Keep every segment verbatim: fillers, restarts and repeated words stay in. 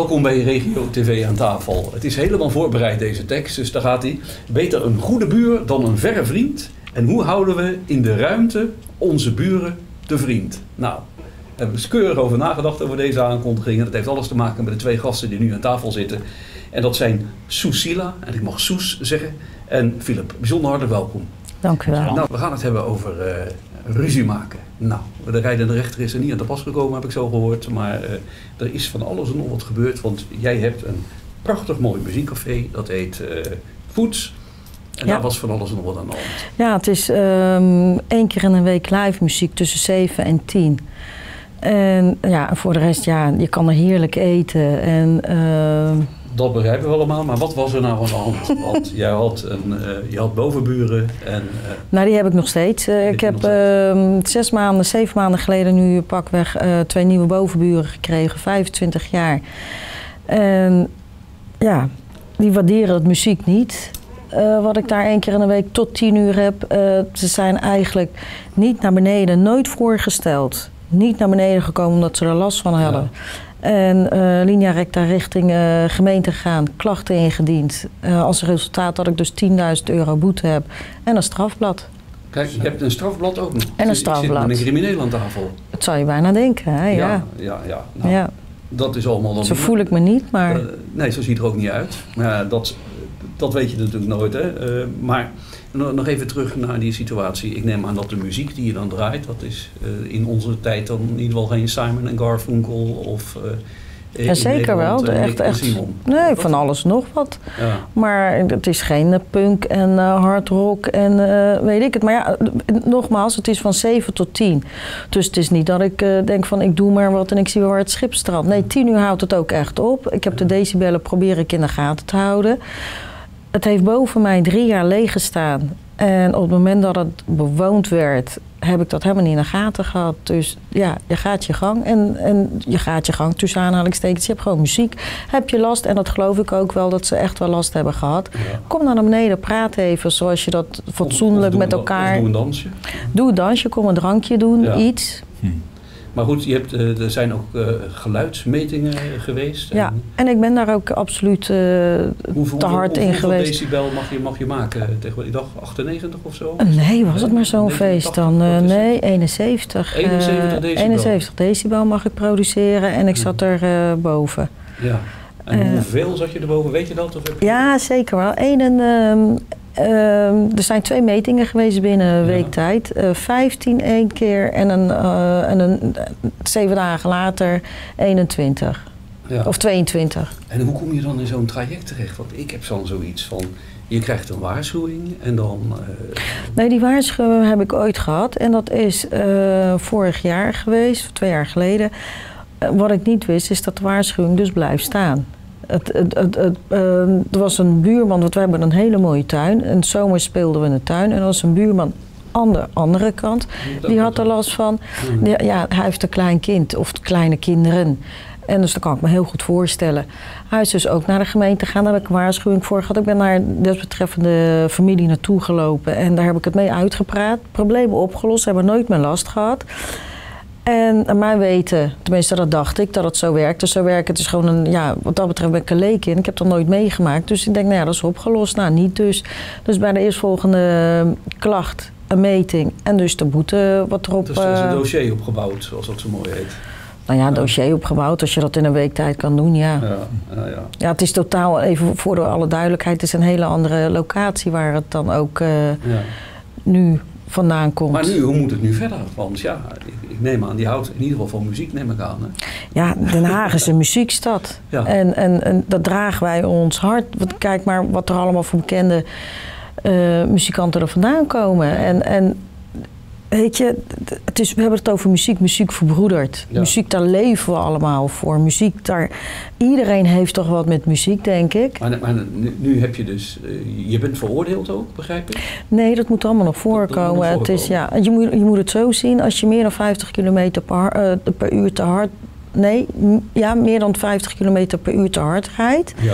Welkom bij Regio T V aan tafel. Het is helemaal voorbereid deze tekst, dus daar gaat hij. Beter een goede buur dan een verre vriend. En hoe houden we in de ruimte onze buren te vriend? Nou, daar hebben we keurig over nagedacht over deze aankondiging. En dat heeft alles te maken met de twee gasten die nu aan tafel zitten. En dat zijn Soesila, en ik mag Soes zeggen, en Philip. Bijzonder hartelijk welkom. Dank u wel. Nou, we gaan het hebben over uh, ruzie maken. Nou, de rijdende rechter is er niet aan te pas gekomen, heb ik zo gehoord. Maar uh, er is van alles en nog wat gebeurd. Want jij hebt een prachtig mooi muziekcafé. Dat heet uh, Voets. En ja. Daar was van alles en nog wat aan de hand. Ja, het is um, één keer in een week live muziek tussen zeven en tien. En ja, voor de rest, ja, je kan er heerlijk eten. En, uh, dat begrijpen we allemaal, maar wat was er nou aan de hand? Want jij had, een, uh, je had bovenburen en... Uh, nou, die heb ik nog steeds. Uh, ik heb uh, zes maanden, zeven maanden geleden nu pakweg uh, twee nieuwe bovenburen gekregen, vijfentwintig jaar. En ja, die waarderen het muziek niet. Uh, wat ik daar één keer in de week tot tien uur heb. Uh, ze zijn eigenlijk niet naar beneden, nooit voorgesteld. Niet naar beneden gekomen omdat ze er last van hadden. Ja. En uh, linea recta richting uh, gemeente gegaan, klachten ingediend. Uh, als resultaat dat ik dus tienduizend euro boete heb en een strafblad. Kijk, je hebt een strafblad ook nog. En een strafblad. Je zit met een crimineel aan tafel. Dat zou je bijna denken, hè? Ja. Ja, ja, ja. Nou, ja. Dat is allemaal dan... Zo voel ik me niet, maar... Uh, nee, zo ziet het er ook niet uit. Maar dat, dat weet je natuurlijk nooit, hè. Uh, maar nog even terug naar die situatie. Ik neem aan dat de muziek die je dan draait, dat is uh, in onze tijd dan in ieder geval geen Simon en Garfunkel of... Uh, ja, zeker wel. De echt, echt, nee, van alles nog wat. Ja. Maar het is geen uh, punk en uh, hard rock en uh, weet ik het. Maar ja, nogmaals, het is van zeven tot tien. Dus het is niet dat ik uh, denk van ik doe maar wat en ik zie wel waar het schip strandt. Nee, tien uur houdt het ook echt op. Ik heb de decibellen probeer ik in de gaten te houden. Het heeft boven mij drie jaar leeg gestaan. En op het moment dat het bewoond werd, heb ik dat helemaal niet in de gaten gehad. Dus ja, je gaat je gang. En, en je gaat je gang tussen aanhalingstekens. Je hebt gewoon muziek. Heb je last, en dat geloof ik ook wel, dat ze echt wel last hebben gehad. Ja. Kom dan naar beneden, praat even zoals je dat fatsoenlijk met elkaar... Of doe een dansje. Doe een dansje, kom een drankje doen, ja. iets. Hm. Maar goed, je hebt, uh, er zijn ook uh, geluidsmetingen geweest. En ja, en ik ben daar ook absoluut uh, hoeveel, te hard hoeveel, in geweest. Hoeveel decibel mag je, mag je maken tegen die dag? achtennegentig of zo? Nee, was het maar zo'n feest dan? Uh, nee, eenenzeventig. eenenzeventig decibel? eenenzeventig decibel mag ik produceren en ik zat er uh, boven. Ja, en uh, hoeveel zat je erboven? Weet je dat? Of heb je... Ja, zeker wel. Eén en... Uh, Uh, er zijn twee metingen geweest binnen een week ja. tijd. Uh, vijftien één keer en, een, uh, en een, zeven dagen later eenentwintig. Ja. Of tweeëntwintig. En hoe kom je dan in zo'n traject terecht? Want ik heb dan zoiets van, je krijgt een waarschuwing en dan... Uh... Nee, die waarschuwing heb ik ooit gehad. En dat is uh, vorig jaar geweest, of twee jaar geleden. Uh, wat ik niet wist, is dat de waarschuwing dus blijft staan. Het, het, het, het, uh, er was een buurman, want we hebben een hele mooie tuin. In de zomer speelden we in de tuin. En er was een buurman aan de andere kant. Die had er last van. Die, ja, hij heeft een klein kind of kleine kinderen. En dus dat kan ik me heel goed voorstellen. Hij is dus ook naar de gemeente gegaan. Daar heb ik een waarschuwing voor gehad. Ik ben naar de desbetreffende familie naartoe gelopen. En daar heb ik het mee uitgepraat. Problemen opgelost. Ze hebben nooit meer last gehad. En aan mijn weten, tenminste dat dacht ik, dat het zo werkt. Dus zo werkt het is gewoon een, ja, wat dat betreft ben ik een leek in. Ik heb dat nooit meegemaakt. Dus ik denk, nou ja, dat is opgelost. Nou, niet dus. Dus bij de eerstvolgende klacht, een meting en dus de boete wat erop... Dus er is een dossier opgebouwd, zoals dat zo mooi heet. Nou ja, een dossier opgebouwd, als je dat in een week tijd kan doen, ja. Ja, ja, ja. ja het is totaal, even voor de alle duidelijkheid, het is een hele andere locatie waar het dan ook uh, ja. nu... vandaan komt. Maar nu, hoe moet het nu verder? Want ja, ik, ik neem aan, die houdt in ieder geval van muziek, neem ik aan. Hè? Ja, Den Haag is een muziekstad. Ja. En, en, en dat dragen wij ons hart. Want kijk maar wat er allemaal voor bekende uh, muzikanten er vandaan komen. Ja. En, en weet je, het is, we hebben het over muziek, muziek verbroedert. Ja. Muziek, daar leven we allemaal voor. Muziek, daar, iedereen heeft toch wat met muziek, denk ik. Maar, maar nu, nu heb je dus, uh, je bent veroordeeld ook, begrijp ik? Nee, dat moet allemaal nog voorkomen. Dat, dat het is, ja, je, moet, je moet het zo zien, als je meer dan vijftig kilometer per, uh, per uur te hard... Nee, ja, meer dan vijftig kilometer per uur te hard rijdt. Ja.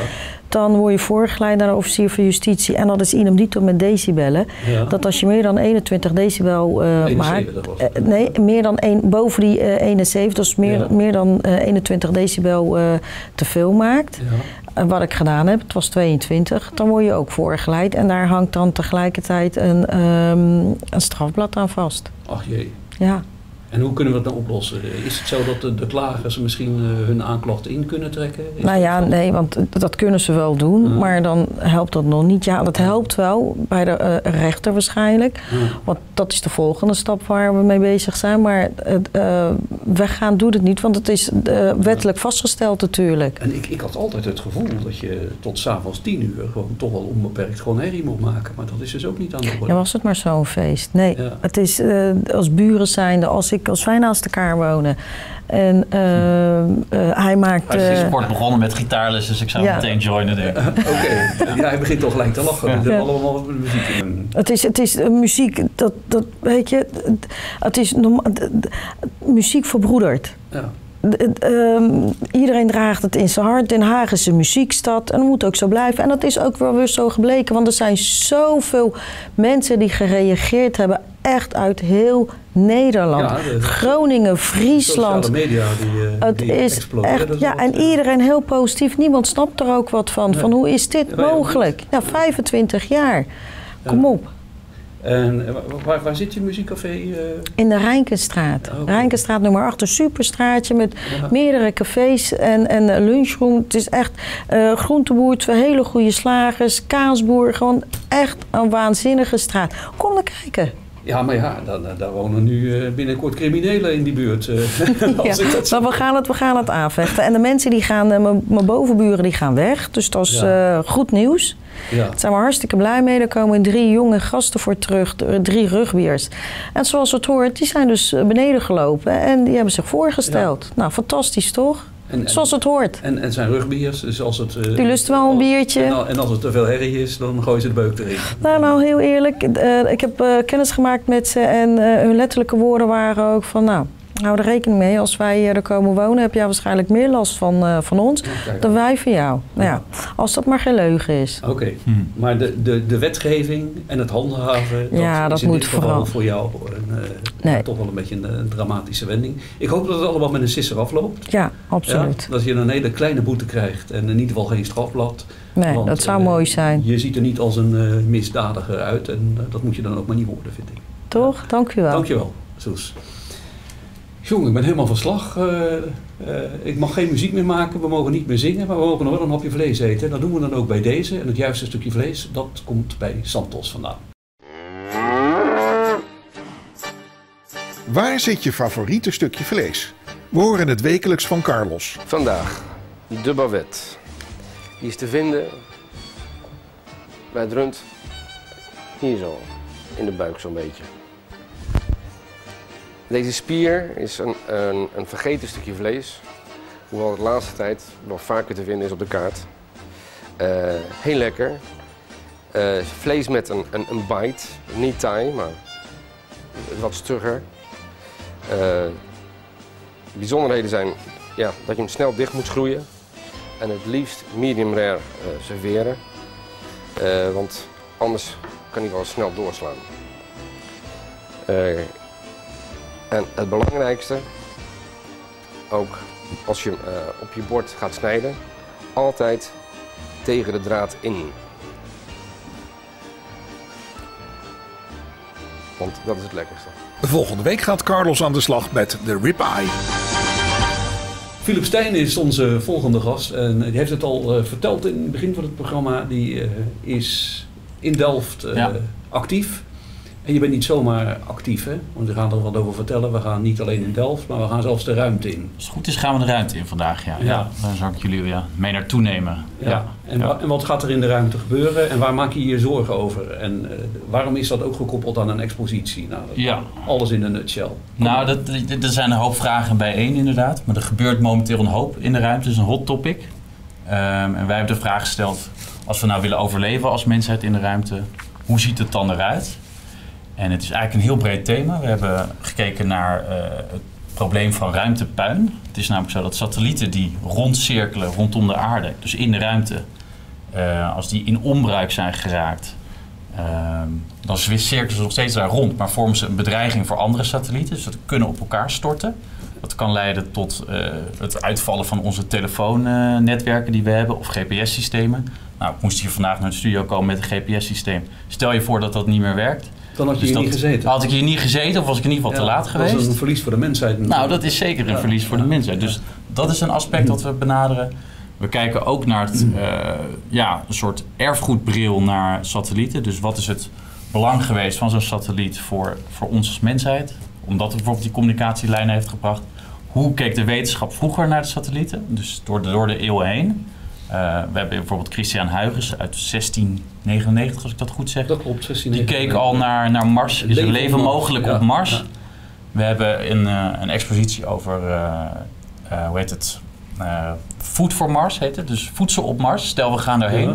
dan word je voorgeleid naar de officier van justitie. En dat is idem dito met decibellen. Ja. Dat als je meer dan eenentwintig decibel uh, maakt... Uh, nee, meer dan een, boven die uh, eenenzeventig, dus meer, ja. meer dan uh, eenentwintig decibel uh, te veel maakt. Ja. Uh, wat ik gedaan heb, het was tweeëntwintig, dan word je ook voorgeleid. En daar hangt dan tegelijkertijd een, um, een strafblad aan vast. Ach jee. Ja. En hoe kunnen we dat nou oplossen? Is het zo dat de, de klagers misschien uh, hun aanklachten in kunnen trekken? Is nou ja, dat nee, want dat kunnen ze wel doen, ja. maar dan helpt dat nog niet. Ja, dat helpt wel bij de uh, rechter waarschijnlijk, ja. want dat is de volgende stap waar we mee bezig zijn. Maar uh, weggaan doet het niet, want het is uh, wettelijk vastgesteld natuurlijk. En ik, ik had altijd het gevoel dat je tot 's avonds tien uur gewoon toch wel onbeperkt gewoon herrie moet maken. Maar dat is dus ook niet aan de orde. Ja, was het maar zo'n feest. Nee, ja. het is uh, als buren zijnde, als ik als wij naast elkaar wonen. En uh, uh, hij maakt... Hij is uh, kort begonnen met gitaarles, dus ik zou ja. meteen joinen, denk ik. Oké, okay. ja, hij begint toch gelijk te lachen. Ja. We ja. allemaal muziek in. Het is, het is uh, muziek, dat, dat weet je, het is norma- muziek verbroedert. Ja. Um, iedereen draagt het in zijn hart. Den Haag is een muziekstad en dat moet ook zo blijven. En dat is ook wel weer zo gebleken, want er zijn zoveel mensen die gereageerd hebben, echt uit heel Nederland. Ja, de, Groningen, Friesland. De media die, uh, het die is echt, ja, en iedereen heel positief. Niemand snapt er ook wat van. Nee. Van hoe is dit ja, mogelijk? Ja, vijfentwintig jaar. Kom ja. op. En waar, waar zit je muziekcafé? Uh? In de Rijnkenstraat. Oh, okay. Rijnkenstraat nummer acht, een superstraatje met ja. meerdere cafés en, en lunchroom. Het is echt uh, groenteboer, twee hele goede slagers, kaasboer. Gewoon echt een waanzinnige straat. Kom naar kijken. Ja, maar ja, daar, daar wonen nu uh, binnenkort criminelen in die buurt. Uh, als ja, ik dat maar we gaan, het, we gaan het aanvechten. En de mensen die gaan, uh, mijn bovenburen die gaan weg. Dus dat is ja. uh, goed nieuws. Ja. Daar zijn we hartstikke blij mee. Er komen drie jonge gasten voor terug, drie rugbiers. En zoals het hoort, die zijn dus beneden gelopen en die hebben zich voorgesteld. Ja. Nou, fantastisch toch? En, zoals het hoort. En, en zijn rugbiers, dus als het... Uh, die lusten wel een biertje. En, en als het te veel herrie is, dan gooien ze de beuk erin. Nou, nou heel eerlijk. Uh, ik heb uh, kennis gemaakt met ze en uh, hun letterlijke woorden waren ook van... nou. Hou er rekening mee, als wij hier er komen wonen, heb jij waarschijnlijk meer last van, uh, van ons okay. dan wij van jou. Nou ja, als dat maar geen leugen is. Oké, okay. hmm. maar de, de, de wetgeving en het handhaven, ja, dat, dat is in moet dit geval vooral voor jou een, uh, nee. toch wel een beetje een, een dramatische wending. Ik hoop dat het allemaal met een sisser afloopt. Ja, absoluut. Ja, dat je een hele kleine boete krijgt en in ieder geval geen strafblad. Nee, want, dat zou uh, mooi zijn. Je ziet er niet als een uh, misdadiger uit en uh, dat moet je dan ook maar niet worden, vind ik. Toch? Ja. Dank u wel. Dank je wel, Soes. Jongen, ik ben helemaal van slag. Uh, uh, ik mag geen muziek meer maken, we mogen niet meer zingen, maar we mogen nog wel een hapje vlees eten. Dat doen we dan ook bij deze. En het juiste stukje vlees, dat komt bij Santos vandaan. Waar zit je favoriete stukje vlees? We horen het wekelijks van Carlos. Vandaag de bavette. Die is te vinden bij het rund. Hier zo, in de buik zo'n beetje. Deze spier is een, een, een vergeten stukje vlees, hoewel het de laatste tijd nog vaker te vinden is op de kaart. Uh, heel lekker. Uh, vlees met een, een, een bite, niet taai, maar wat stugger. Uh, bijzonderheden zijn ja, dat je hem snel dicht moet schroeien en het liefst medium rare uh, serveren, uh, want anders kan hij wel snel doorslaan. Uh, En het belangrijkste, ook als je hem uh, op je bord gaat snijden, altijd tegen de draad in. Want dat is het lekkerste. Volgende week gaat Carlos aan de slag met de ribeye. Philip Stijn is onze volgende gast en die heeft het al uh, verteld in het begin van het programma. Die uh, is in Delft uh, ja. actief. En je bent niet zomaar actief, hè? Want we gaan er wat over vertellen. We gaan niet alleen in Delft, maar we gaan zelfs de ruimte in. Als het goed is gaan we de ruimte in vandaag, ja. ja. ja daar zou ik jullie ja, mee naartoe nemen. Ja. Ja. En, ja. Wa- en wat gaat er in de ruimte gebeuren en waar maak je je zorgen over? En uh, waarom is dat ook gekoppeld aan een expositie? Nou, ja. Alles in een nutshell. Kom nou, dat, dat, er zijn een hoop vragen bijeen inderdaad. Maar er gebeurt momenteel een hoop in de ruimte. Het is een hot topic. Um, en wij hebben de vraag gesteld, als we nou willen overleven als mensheid in de ruimte, hoe ziet het dan eruit? En het is eigenlijk een heel breed thema. We hebben gekeken naar uh, het probleem van ruimtepuin. Het is namelijk zo dat satellieten die rondcirkelen rondom de aarde, dus in de ruimte, uh, als die in onbruik zijn geraakt, uh, dan cirkelen ze nog steeds daar rond, maar vormen ze een bedreiging voor andere satellieten. Dus dat kunnen op elkaar storten. Dat kan leiden tot uh, het uitvallen van onze telefoonnetwerken die we hebben of G P S-systemen. Nou, ik moest hier vandaag naar de studio komen met een G P S-systeem. Stel je voor dat dat niet meer werkt. Dan had je dus hier dat, niet gezeten. Had ik hier niet gezeten of was ik in ieder geval ja, te laat geweest. Dat is een verlies voor de mensheid. Natuurlijk. Nou, dat is zeker een ja, verlies voor ja, de mensheid. Dus ja. dat is een aspect dat we benaderen. We kijken ook naar het, uh, ja, een soort erfgoedbril naar satellieten. Dus wat is het belang geweest van zo'n satelliet voor, voor ons als mensheid? Omdat het bijvoorbeeld die communicatielijnen heeft gebracht. Hoe keek de wetenschap vroeger naar de satellieten? Dus door de, door de eeuwen heen. Uh, we hebben bijvoorbeeld Christian Huygens uit zestien negenennegentig, als ik dat goed zeg. Dat klopt, zestien negenennegentig. Die keek al naar, naar Mars. Is er leven mogelijk ja, op Mars? Ja. We hebben een, uh, een expositie over, uh, uh, hoe heet het? Uh, Food for Mars heet het. Dus voedsel op Mars. Stel, we gaan daarheen. Ja.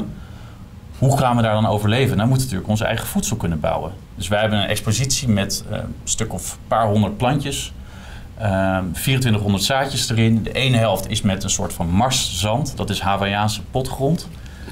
Hoe gaan we daar dan overleven? Nou, we moeten natuurlijk onze eigen voedsel kunnen bouwen. Dus wij hebben een expositie met uh, een stuk of een paar honderd plantjes. Uh, vierentwintighonderd zaadjes erin. De ene helft is met een soort van marszand. Dat is Hawaïaanse potgrond.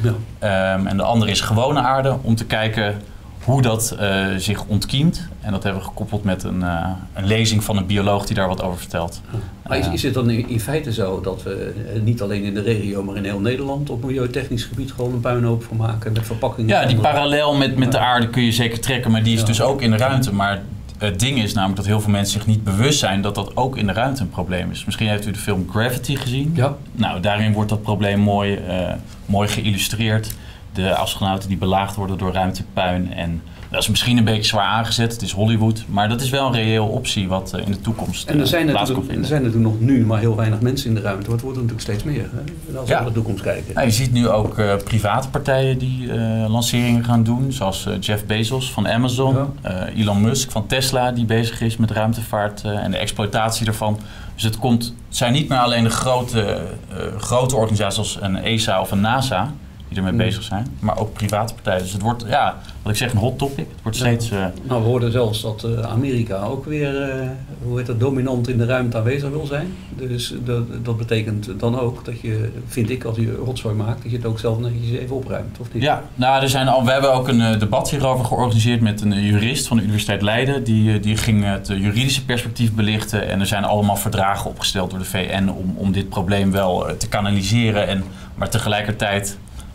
Ja. Um, en de andere is gewone aarde. Om te kijken hoe dat uh, zich ontkiemt. En dat hebben we gekoppeld met een, uh, een lezing van een bioloog die daar wat over vertelt. Ja. Maar is, is het dan in, in feite zo dat we uh, niet alleen in de regio, maar in heel Nederland op milieutechnisch gebied gewoon een puinhoop van maken met verpakkingen? Ja, die parallel met, met de aarde kun je zeker trekken, maar die is ja. dus ook in de ruimte. Maar het ding is namelijk dat heel veel mensen zich niet bewust zijn dat dat ook in de ruimte een probleem is. Misschien heeft u de film Gravity gezien. Ja. Nou, daarin wordt dat probleem mooi, uh, mooi geïllustreerd. De astronauten die belaagd worden door ruimtepuin. En dat is misschien een beetje zwaar aangezet. Het is Hollywood. Maar dat is wel een reële optie wat uh, in de toekomst uh, en er zijn plaats kan vinden. Er zijn natuurlijk nog nu maar heel weinig mensen in de ruimte. Maar het wordt er natuurlijk steeds meer. Hè? Als we ja. naar de toekomst kijken. Nou, je ziet nu ook uh, private partijen die uh, lanceringen gaan doen. Zoals uh, Jeff Bezos van Amazon. Ja. Uh, Elon Musk van Tesla die bezig is met ruimtevaart uh, en de exploitatie daarvan. Dus het, komt, het zijn niet meer alleen de grote, uh, grote organisaties zoals een E S A of een NASA die ermee mm. bezig zijn, maar ook private partijen. Dus het wordt, ja, wat ik zeg, een hot topic. Het wordt steeds... Uh... Nou, we hoorden zelfs dat uh, Amerika ook weer, uh, hoe heet dat, dominant in de ruimte aanwezig wil zijn. Dus dat, dat betekent dan ook dat je, vind ik, als je rotzooi maakt, dat je het ook zelf netjes even opruimt, of niet? Ja, nou, er zijn al, we hebben ook een uh, debat hierover georganiseerd met een uh, jurist van de Universiteit Leiden. Die, uh, die ging het uh, juridische perspectief belichten. En er zijn allemaal verdragen opgesteld door de V N om, om dit probleem wel uh, te kanaliseren. En, maar tegelijkertijd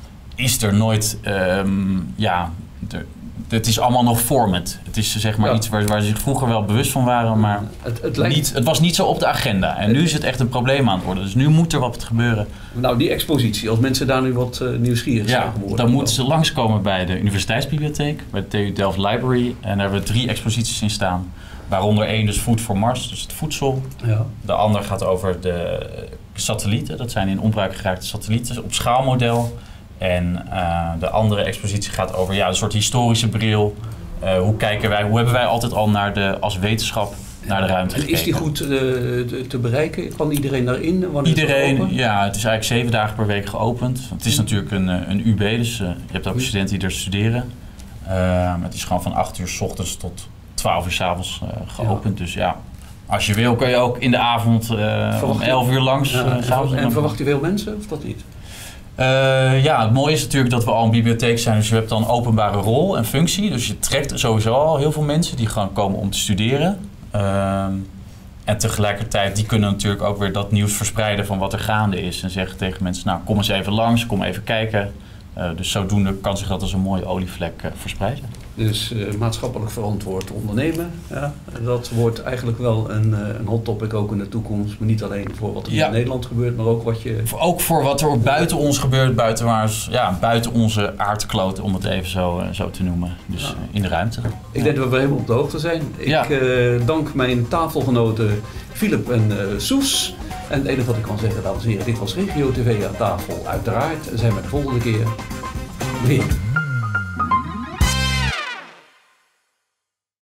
is er nooit, um, ja, de, het is allemaal nog vormend. Het is zeg maar ja. iets waar, waar ze zich vroeger wel bewust van waren, maar het, het, lijkt... niet, het was niet zo op de agenda. En het... nu is het echt een probleem aan het worden. Dus nu moet er wat gebeuren. Nou, die expositie, als mensen daar nu wat uh, nieuwsgierig ja, zijn geworden. Dan moeten ze langskomen bij de Universiteitsbibliotheek, bij de T U Delft Library. En daar hebben we drie exposities in staan. Waaronder één dus Food for Mars, dus het voedsel. Ja. De ander gaat over de satellieten. Dat zijn in onbruik geraakte satellieten op schaalmodel. En uh, de andere expositie gaat over ja, een soort historische bril. Uh, hoe kijken wij, hoe hebben wij altijd al naar de, als wetenschap naar de ruimte gekeken? En is die goed uh, te, te bereiken? Kan iedereen daarin? Wanneer iedereen, is ja, het is eigenlijk zeven dagen per week geopend. Het is natuurlijk een, een U B, dus uh, je hebt ook studenten die er studeren. Uh, het is gewoon van acht uur 's ochtends tot twaalf uur 's avonds uh, geopend. Ja. Dus ja, als je wil kun je ook in de avond uh, om elf uur langs ja, uh, gaan. En verwacht je veel mensen of dat niet? Uh, ja, het mooie is natuurlijk dat we al een bibliotheek zijn, dus je hebt dan openbare rol en functie. Dus je trekt sowieso al heel veel mensen die gewoon komen om te studeren. Uh, en tegelijkertijd, die kunnen natuurlijk ook weer dat nieuws verspreiden van wat er gaande is. En zeggen tegen mensen, nou kom eens even langs, kom even kijken. Uh, dus zodoende kan zich dat als een mooie olievlek uh, verspreiden. Dus uh, maatschappelijk verantwoord ondernemen, ja, dat wordt eigenlijk wel een, uh, een hot topic ook in de toekomst. Maar niet alleen voor wat er ja. in Nederland gebeurt, maar ook wat je... Ook voor wat er buiten ons gebeurt, buiten, waar, ja, buiten onze aardkloot, om het even zo, uh, zo te noemen. Dus ja. uh, in de ruimte. Ik ja. denk dat we helemaal op de hoogte zijn. Ik ja. uh, dank mijn tafelgenoten Philip en uh, Soes. En het enige wat ik kan zeggen, dames en heren, dit was Regio T V aan tafel. Uiteraard zijn we de volgende keer weer.